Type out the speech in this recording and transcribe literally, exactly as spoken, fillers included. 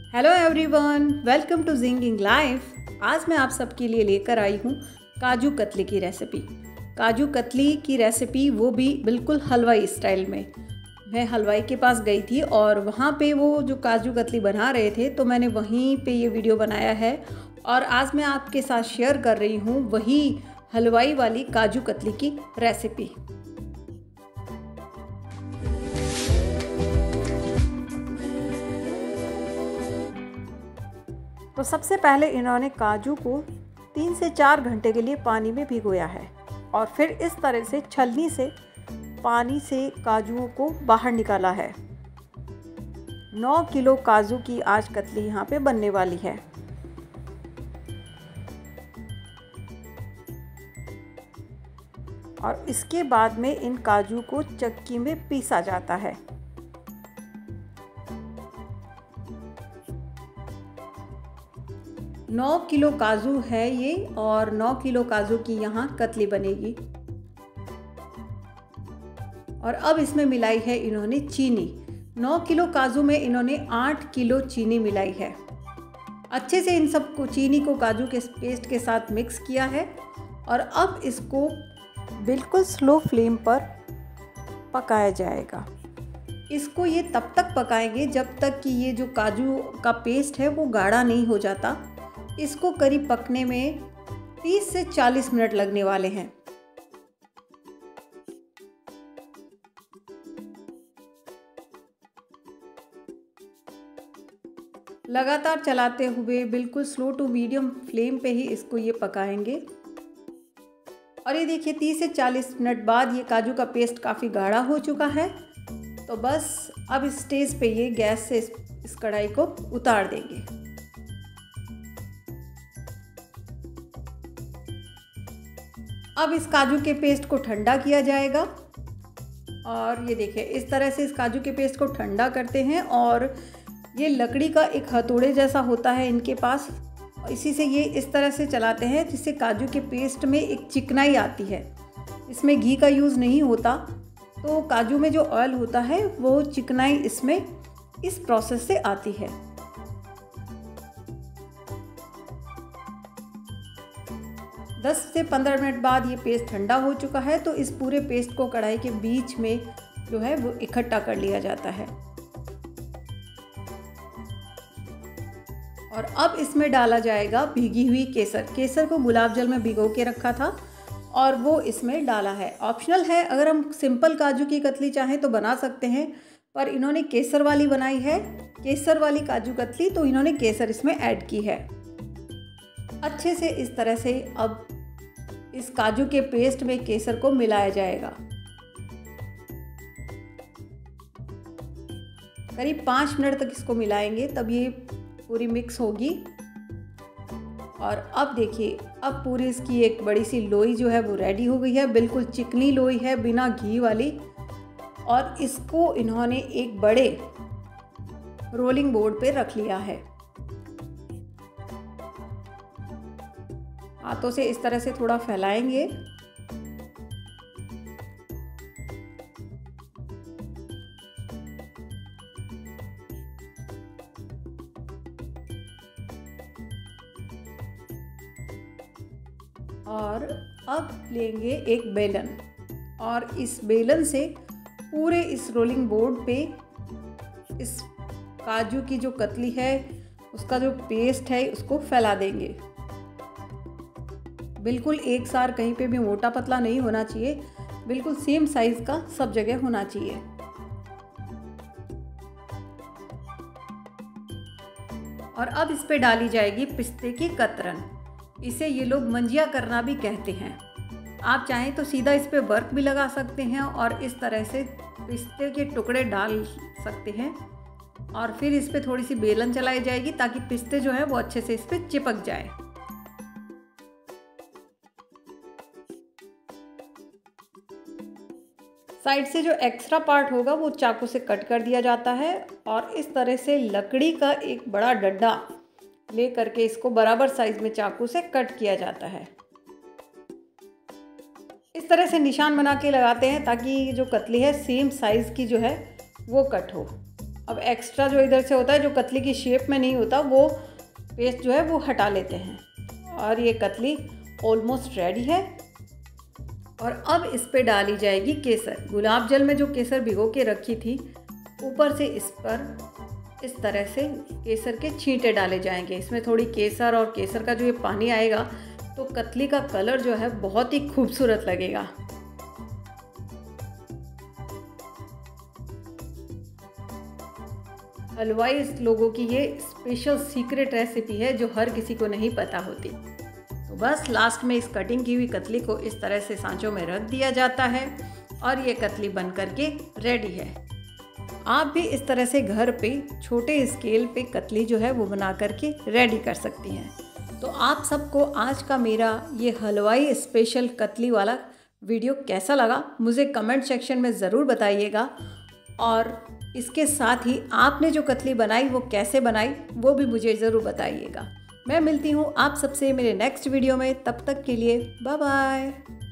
Hello everyone, welcome to zinging life. आज मैं आप सबके लिए लेकर आई हूँ काजू कतली की रेसिपी। काजू कतली की रेसिपी, वो भी बिल्कुल हलवाई स्टाइल में। मैं हलवाई के पास गई थी और वहाँ पे वो जो काजू कतली बना रहे थे, तो मैंने वहीं पे ये वीडियो बनाया है और आज मैं आपके साथ शेयर कर रही हूँ वही हलवाई वाली काजू कतली की रेसिपी। तो सबसे पहले इन्होंने काजू को तीन से चार घंटे के लिए पानी में भिगोया है और फिर इस तरह से छलनी से पानी से काजुओं को बाहर निकाला है। नौ किलो काजू की आज कतली यहाँ पे बनने वाली है। और इसके बाद में इन काजू को चक्की में पीसा जाता है। नौ किलो काजू है ये और नौ किलो काजू की यहाँ कतली बनेगी। और अब इसमें मिलाई है इन्होंने चीनी। नौ किलो काजू में इन्होंने आठ किलो चीनी मिलाई है। अच्छे से इन सब को चीनी को काजू के पेस्ट के साथ मिक्स किया है और अब इसको बिल्कुल स्लो फ्लेम पर पकाया जाएगा। इसको ये तब तक पकाएंगे जब तक कि ये जो काजू का पेस्ट है वो गाढ़ा नहीं हो जाता। इसको करीब पकने में तीस से चालीस मिनट लगने वाले हैं। लगातार चलाते हुए बिल्कुल स्लो टू मीडियम फ्लेम पे ही इसको ये पकाएंगे। और ये देखिए तीस से चालीस मिनट बाद ये काजू का पेस्ट काफ़ी गाढ़ा हो चुका है। तो बस अब इस स्टेज पे ये गैस से इस, इस कढ़ाई को उतार देंगे। अब इस काजू के पेस्ट को ठंडा किया जाएगा और ये देखिए इस तरह से इस काजू के पेस्ट को ठंडा करते हैं और ये लकड़ी का एक हथौड़े जैसा होता है इनके पास, इसी से ये इस तरह से चलाते हैं जिससे काजू के पेस्ट में एक चिकनाई आती है। इसमें घी का यूज़ नहीं होता, तो काजू में जो ऑयल होता है वो चिकनाई इसमें इस प्रोसेस से आती है। दस से पंद्रह मिनट बाद ये पेस्ट ठंडा हो चुका है, तो इस पूरे पेस्ट को कढ़ाई के बीच में जो है वो इकट्ठा कर लिया जाता है। और अब इसमें डाला जाएगा भीगी हुई केसर। केसर को गुलाब जल में भिगो के रखा था और वो इसमें डाला है। ऑप्शनल है, अगर हम सिंपल काजू की कतली चाहें तो बना सकते हैं, पर इन्होंने केसर वाली बनाई है, केसर वाली काजू कतली, तो इन्होंने केसर इसमें ऐड की है। अच्छे से इस तरह से अब इस काजू के पेस्ट में केसर को मिलाया जाएगा। करीब पाँच मिनट तक इसको मिलाएंगे, तब ये पूरी मिक्स होगी। और अब देखिए, अब पूरी इसकी एक बड़ी सी लोई जो है वो रेडी हो गई है। बिल्कुल चिकनी लोई है, बिना घी वाली। और इसको इन्होंने एक बड़े रोलिंग बोर्ड पे रख लिया है। हाथों से इस तरह से थोड़ा फैलाएंगे और अब लेंगे एक बेलन और इस बेलन से पूरे इस रोलिंग बोर्ड पे इस काजू की जो कतली है उसका जो पेस्ट है उसको फैला देंगे। बिल्कुल एक सार, कहीं पे भी मोटा पतला नहीं होना चाहिए, बिल्कुल सेम साइज का सब जगह होना चाहिए। और अब इस पे डाली जाएगी पिस्ते की कतरन। इसे ये लोग मंजिया करना भी कहते हैं। आप चाहें तो सीधा इस पे वर्क भी लगा सकते हैं और इस तरह से पिस्ते के टुकड़े डाल सकते हैं और फिर इस पे थोड़ी सी बेलन चलाई जाएगी ताकि पिस्ते जो है वो अच्छे से इस पे चिपक जाए। साइड से जो एक्स्ट्रा पार्ट होगा वो चाकू से कट कर दिया जाता है और इस तरह से लकड़ी का एक बड़ा डंडा ले करके इसको बराबर साइज में चाकू से कट किया जाता है। इस तरह से निशान बना के लगाते हैं ताकि जो कतली है सेम साइज़ की जो है वो कट हो। अब एक्स्ट्रा जो इधर से होता है, जो कतली की शेप में नहीं होता, वो पेस्ट जो है वो हटा लेते हैं। और ये कतली ऑलमोस्ट रेडी है। और अब इस पे डाली जाएगी केसर। गुलाब जल में जो केसर भिगो के रखी थी, ऊपर से इस पर इस तरह से केसर के छींटे डाले जाएंगे। इसमें थोड़ी केसर और केसर का जो ये पानी आएगा तो कतली का कलर जो है बहुत ही खूबसूरत लगेगा। हलवाई लोगों की ये स्पेशल सीक्रेट रेसिपी है जो हर किसी को नहीं पता होती। तो बस लास्ट में इस कटिंग की हुई कतली को इस तरह से सांचों में रख दिया जाता है और ये कतली बन करके रेडी है। आप भी इस तरह से घर पे छोटे स्केल पे कतली जो है वो बना करके रेडी कर सकती हैं। तो आप सबको आज का मेरा ये हलवाई स्पेशल कतली वाला वीडियो कैसा लगा मुझे कमेंट सेक्शन में ज़रूर बताइएगा। और इसके साथ ही आपने जो कतली बनाई वो कैसे बनाई वो भी मुझे ज़रूर बताइएगा। मैं मिलती हूँ आप सबसे मेरे नेक्स्ट वीडियो में। तब तक के लिए बाय बाय।